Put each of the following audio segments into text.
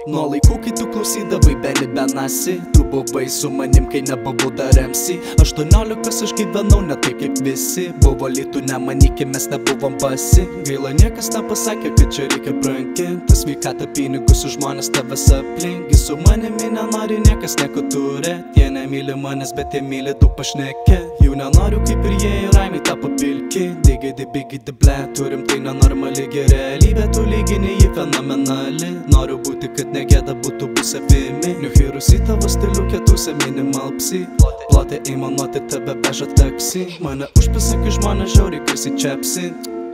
Nuo laikų, kai tu klausydavai Benny Benassi, tu buvai su manim, kai nebuvau dar MC. 18 aš gyvenau ne taip kaip visi, buvo lytų nemanykim, mes nebuvom basi. Gaila niekas nepasakė, kad čia reikia branginti sveikatą, pinigus ir žmonės tavęs aplinki. Su manimi nenori niekas nieko turėt, jie nemyli manęs, bet jie myli daug pašnekė. Jau nenoriu kaip ir jie ir raimiai tapo pilki. Digidi bigidi ble, turim tai nenormali realybė, tu lygini jį fenomenali. Noriu būti, kad negėda būtų bus savimi. Niuhirus į tavo stilių ketusę minimal psi. Plotė įmanuoti tebe veža taksi. Mane užpasakai žmonės žiauriai garsiai čepsi.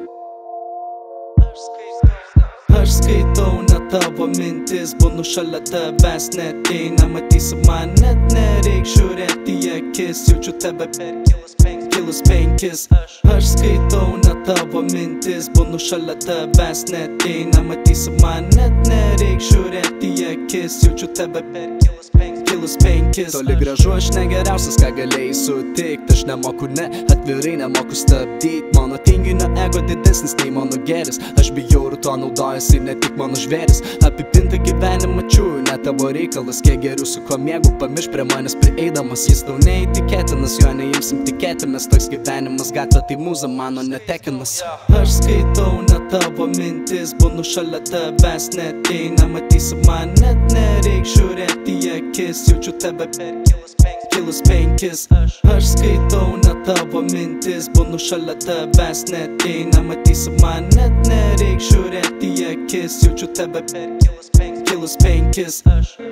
Aš skaitau ne tavo mintis, būnu šalia tavęs, net jei nematysi man, net nereik žiūrėti į akis. Jaučiu tebe per kilus penkis. Aš skaitau ne tavo mintis, būnu šalia tavęs, net jei nematysi man, net nereik žiūrėti į akis. Jaučiu tebe per kilus penkis. Toli gražu aš negeriausias, ką galėjai sutikt. Aš nemoku ne, atvirai nemoku stabdyt. Mano tinginio ego didesnis nei mano geris. Aš bijau ir to naudojasi ne tik mano žvėris. Apipinta gyvenimą čiūju, ne tavo reikalas. Kiek geriau su ko mėgu, pamirš prie manęs prieidamas. Jis tau neįtikėtinas, jo neimsim tikėtimės. Toks gyvenimas gatvė, tai mūza mano netekinas. Aš skaitau ne tavo mintis, būnu šalia tavęs, net jei nematysi man, net nereik žiūrėti į akis. Jaučiu tebe per kilus penkis. Aš skaitau ne tavo mintis, būnu šalia tavęs, net jei nematysi man, net nereik žiūrėti į akis. Jaučiu tebe per kilus penkis.